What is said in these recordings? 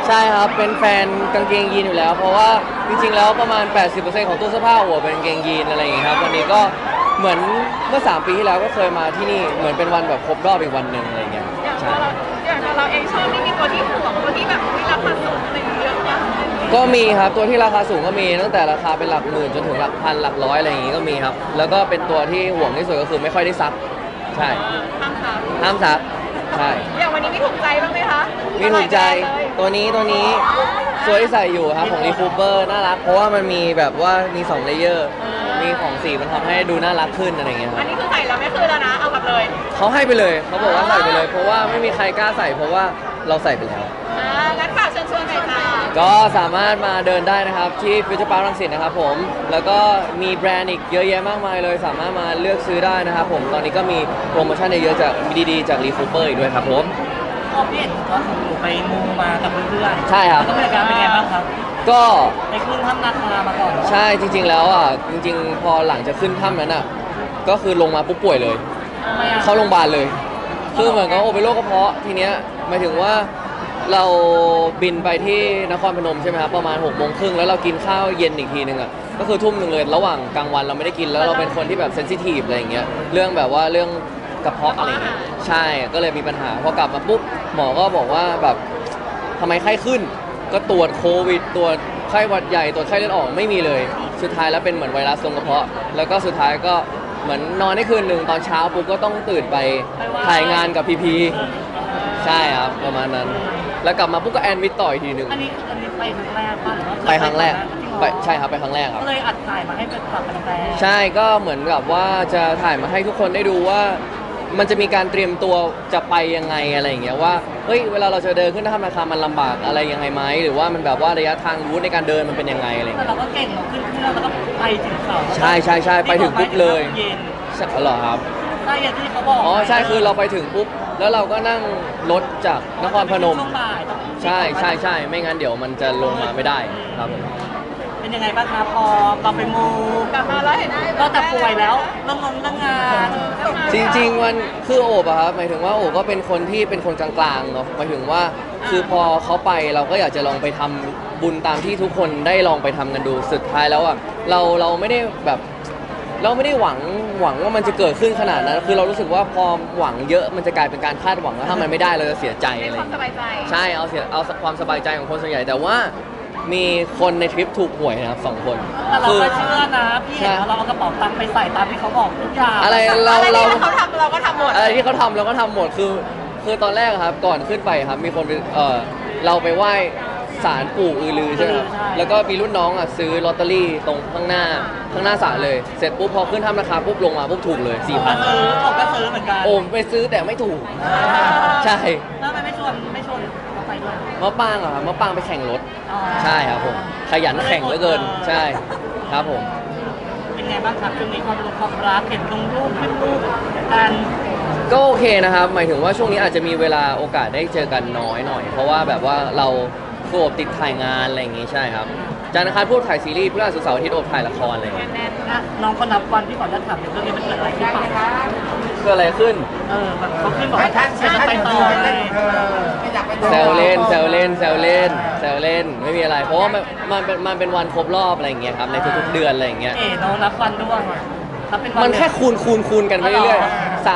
ใช่ครับเป็นแฟนกางเกงยีนอยู่แล้วเพราะว่าจริงๆแล้วประมาณ 80%ของตู้เสื้อผ้าหัวเป็นกางเกงยีนอะไรอย่างเงี้ยครับวันนี้ก็เหมือนเมื่อ3 ปีที่แล้วก็เคยมาที่นี่เหมือนเป็นวันแบบครบรอบอีกวันหนึ่งอะไรอย่างเงี้ยอย่างใช่เราเองชอบไม่มีตัวที่ห่วงตัวที่แบบมีราคาสูงอะไรอย่างเงี้ยเยอะมากก็มีครับตัวที่ราคาสูงก็มีตั้งแต่ราคาเป็นหลักหมื่นจนถึงหลักพันหลักร้อยอะไรอย่างงี้ก็มีครับแล้วก็เป็นตัวที่ห่วงที่สุดก็คือไม่ค่อยได้ซักใช่ห้ามค่ะห้ามซักใช่อย่างวันนี้มีถูกใจบ้างไหมคะมีถูกใจตัวนี้ตัวที่ใส่อยู่ครับของรีคูเปอร์น่ารักเพราะว่ามันมีแบบว่ามี2เลเยอร์มีของสีมันทำให้ดูน่ารักขึ้นอะไรอย่างเงี้ยครัอับนนี้คือใส่แล้วไม่คืนแล้วนะเอากลับเลยเขาให้ไปเลยเขาบอกว่าใส่ไปเลยเพราะว่าไม่มีใครกล้าใส่เพราะว่าเราใส่ไปแล้วงั้นฝากเชิญชวนหน่อยค่ะก็สามารถมาเดินได้นะครับที่ฟิวเจอร์พาร์ครังสิตนะครับผมแล้วก็มีแบรนด์อีกเยอะแยะมากมายเลยสามารถมาเลือกซื้อได้นะครับผมตอนนี้ก็มีโปรโมชั่นเยอะๆจากดีๆจากรีคูเปอร์อีกด้วยครับผมก็พี่เห็นว่าหนูไปมูมากับเพื่อนๆใช่ครับแล้วก็บรรยากาศเป็นไงบ้างครับก็ไปขึ้นถ้ำนาคามาก่อนใช่จริงๆแล้วอ่ะจริงๆพอหลังจากขึ้นถ้ำนั้นอ่ะก็คือลงมาปุ๊บป่วยเลยทำไมอ่ะเข้าโรงพยาบาลเลยคือเหมือนกับเป็นโรคกระเพาะทีเนี้ยหมายถึงว่าเราบินไปที่นครพนมใช่ไหมครับประมาณ6 โมงครึ่งแล้วเรากินข้าวเย็นอีกทีนึงอ่ะก็คือทุ่มหนึ่งเลยระหว่างกลางวันเราไม่ได้กินแล้วเราเป็นคนที่แบบเซนซิทีฟอะไรอย่างเงี้ยเรื่องแบบว่าเรื่องกระเพาะอะไรอย่างเงี้ยใช่ก็เลยมีปัญหาพอกลับมาปุ๊บหมอก็บอกว่าแบบทำไมไข้ขึ้นก็ตรวจโควิดตรวจไข้หวัดใหญ่ตรวจไข้เลือดออกไม่มีเลยสุดท้ายแล้วเป็นเหมือนไวรัสลงกระเพาะแล้วก็สุดท้ายก็เหมือนนอนได้คืนหนึ่งตอนเช้าปุ๊บก็ต้องตื่นไปถ่ายงานกับพีใช่ครับประมาณนั้นแล้วกลับมาปุ๊บก็แอนมิดต่ออีกทีหนึ่งอันนี้ไปครั้งแรกป่ะหรือว่าไปครั้งแรกไปใช่ครับไปครั้งแรกครับก็เลยอัดถ่ายมาให้เป็นแบบแฟนใช่ก็เหมือนกับว่าจะถ่ายมาให้ทุกคนได้ดูว่ามันจะมีการเตรียมตัวจะไปยังไงอะไรอย่างเงี้ยว่าเฮ้ยเวลาเราจะเดินขึ้นถ้ำนาคามันลำบากอะไรยังไงไหมหรือว่ามันแบบว่าระยะทางรูทในการเดินมันเป็นยังไงอะไรแต่เงี้ยเราก็เก่งเราขึ้นเครื่องแล้วก็ไปถึงเขาใช่ไปถึงปุ๊บเลยเย็นใช่เหรอครับใช่อย่างที่เขาบอกอ๋อใช่คือเราไปถึงปุ๊บแล้วเราก็นั่งรถจากนครพนมใช่ไม่งั้นเดี๋ยวมันจะลงมาไม่ได้ครับผมเป็นยังไงบ้างครับพอเราไปมูกลับมาแล้วเห็นก็แต่ป่วยแล้วเรื่องงานจริงๆมันคือโอบอะครับหมายถึงว่าโอบก็เป็นคนที่เป็นคนกลางๆเนาะหมายถึงว่าคือพอเขาไปเราก็อยากจะลองไปทำบุญตามที่ทุกคนได้ลองไปทำกันดูสุดท้ายแล้วอะเราไม่ได้แบบเราไม่ได้หวังว่ามันจะเกิดขึ้นขนาดนั้นคือเรารู้สึกว่าพอหวังเยอะมันจะกลายเป็นการคาดหวังแล้วถ้ามันไม่ได้เราจะเสียใจอะไรความสบายใจใช่เอาความสบายใจของคนส่วนใหญ่แต่ว่ามีคนในทริปถูกหวยนะครับ2 คนแต่เราก็เชื่อนะพี่เห็นเราเอากระเป๋าตังค์ไปใส่ตามที่เขาบอกทุกอย่างอะไรเขาทำเราก็ทำหมดอะไรที่เขาทำเราก็ทำหมดคือตอนแรกครับก่อนขึ้นไปครับมีคนเราไปไหว้ศาลปู่อือลือใช่ไหมครับแล้วก็มีรุ่นน้องอ่ะซื้อลอตเตอรี่ตรงข้างหน้าศาลเลยเสร็จปุ๊บพอขึ้นถ้ำราคาปุ๊บลงมาปุ๊บถูกเลย4,000 ผมก็ซื้อเหมือนกันโอ้ไปซื้อแต่ไม่ถูกใช่แล้วไม่ชวนเขาไปด้วยมะปางอ่ะมะปางไปแข่งรถใช่ครับผมขยันแข่งเหลือเกินใช่ครับผมเป็นไงบ้างครับช่วงนี้ความรักเห็นลงรูปขึ้นรูปกันก็โอเคนะครับหมายถึงว่าช่วงนี้อาจจะมีเวลาโอกาสได้เจอกันน้อยหน่อยเพราะว่าแบบว่าเราโอบติดถ่ายงานอะไรอย่างงี้ใช่ครับจันทร์อังคารพูดถ่ายซีรีส์พฤหัสศุกร์เสาร์อาทิตย์โอบถ่ายละครอะไรอย่างเงี้ยน้องก็นับวันที่ก่อนจะถามเรื่องนี้มันเกิดอะไรขึ้นบ้างเกิดอะไรขึ้นแบบเขาขึ้นบอกว่าจะไปต่อเลยแซวเล่นไม่มีอะไรเพราะว่ามันเป็นวันครบรอบอะไรอย่างเงี้ยครับในทุกๆเดือนอะไรอย่างเงี้ยน้องนับวันด้วยมันแค่คูณกันไปเรื่อยๆ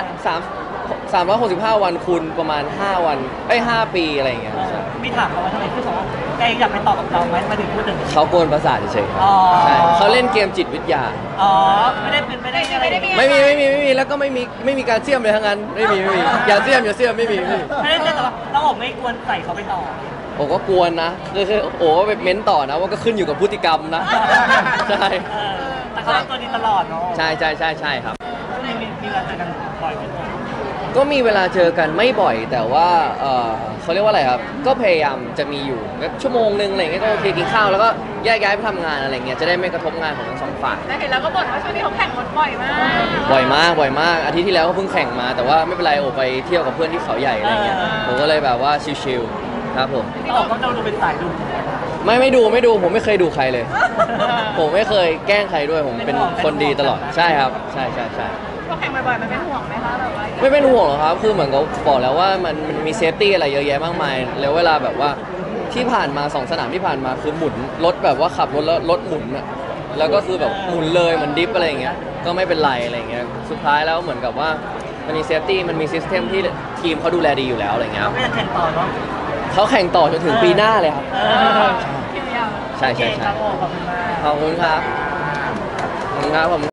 365 วันคูณประมาณ5 วัน5 ปีอะไรอย่างเงี้ยมีถามเขาว่าทำไมคือบอกว่าแกอยากไปต่อกับเราไหมมาถึงพูดถึงเขาโกนประสาทเฉยๆครับใช่เขาเล่นเกมจิตวิทยาไม่ได้ไม่มีแล้วก็ไม่มีการเสี่ยมเลยทั้งนั้นไม่มีอย่าเสี่ยมไม่มีไม่ได้แต่ว่าต้องบอกไม่ควรใส่เขาไปต่อโอ้ก็กวนนะคือโอ้ไปเม้นต่อนะว่าก็ขึ้นอยู่กับพฤติกรรมนะใช่แต่เขาตัวนี้ตลอดเนาะใช่ครับมีเวลาเจอกันบ่อยไหมก็มีเวลาเจอกันไม่บ่อยแต่ว่าเขาเรียกว่าอะไรครับก็พยายามจะมีอยู่ชั่วโมงนึงอะไรเงี้ยก็โอเคกินข้าวแล้วก็แยกย้ายไปทำงานอะไรเงี้ยจะได้ไม่กระทบงานของทั้ง2 ฝ่ายแต่เห็นแล้วก็บ่นว่าช่วงนี้เขาแข่งรถบ่อยมากอาทิตย์ที่แล้วก็เพิ่งแข่งมาแต่ว่าไม่เป็นไรโอไปเที่ยวกับเพื่อนที่เขาใหญ่อะไรเงี้ยผมก็เลยแบบว่าชิลๆครับผมก็ดูเป็นสายดูไม่ดูผมไม่เคยดูใครเลยผมไม่เคยแกล้งใครด้วยผมเป็นคนดีตลอดใช่ครับใช่พอแข่งบ่อยๆมันเป็นห่วงไหมคะแบบว่าไม่เป็นห่วงหรอกครับคือเหมือนเขาบอกแล้วว่ามันมีเซฟตี้อะไรเยอะแยะมากมายแล้วเวลาแบบว่าที่ผ่านมา2 สนามที่ผ่านมาคือหมุนรถแบบว่าขับรถแล้วรถหมุนอะแล้วก็คือแบบหมุนเลยเหมือนดิฟอะไรอย่างเงี้ยก็ไม่เป็นไรอะไรอย่างเงี้ยสุดท้ายแล้วเหมือนกับว่ามันมีเซฟตี้มันมีซิสเต็มที่ทีมเขาดูแลดีอยู่แล้วอะไรเงี้ยเราก็จะแข่งต่อเนาะเขาแข่งต่อจนถึงปีหน้าเลยครับคิวยาวใช่โอเคใช่คใช่รับโอ้ขอบคุณมากขอบคุณครับขอบคุณครับผม